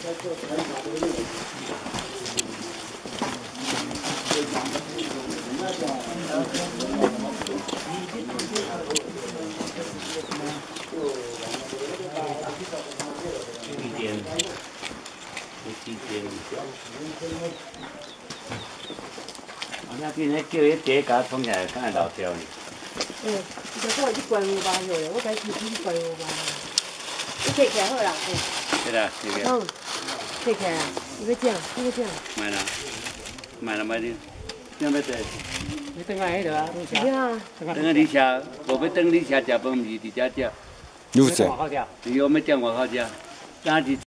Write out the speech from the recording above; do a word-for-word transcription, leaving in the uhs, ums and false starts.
一点，一点。啊，那边咧叫迄茶甲冲起来，敢会老掉呢？ 嗯，你就我去关五百岁，我该自己去关五百。你摕起来好啦，嗯。 对啦，对个。 嗯，摕起来，你要这样，你要这样。 买啦，买啦买你，怎要坐？ 你等下迄个啊， 是啊。 等下你车，无要等你车食饭，毋是伫遮食。 有谁？ 你我要踮外口食，今日